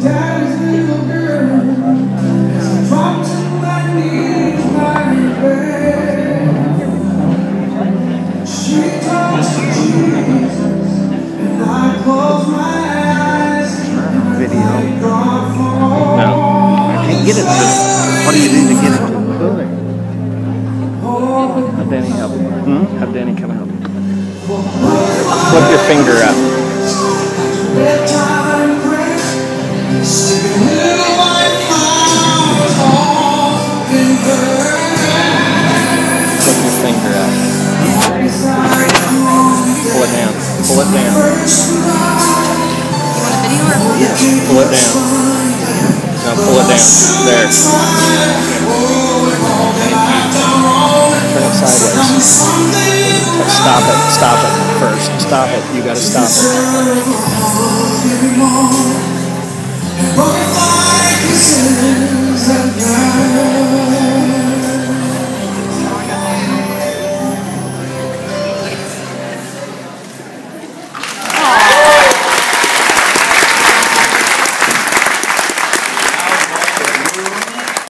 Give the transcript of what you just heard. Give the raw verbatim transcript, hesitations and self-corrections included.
daddy's little girl, as I dropped to my knees by her bed. She talks to Jesus, and I close my eyes. Video. No, I can't get it to. What do you do to get it to? Go there. Have Danny help you. Hmm? Have Danny come help you. Flip your finger up. Flip your finger up. Pull it down. Pull it down. Yeah. Pull it down. Now pull it down. There. Turn it sideways. Stop it. Stop it first. Stop it. You gotta stop it.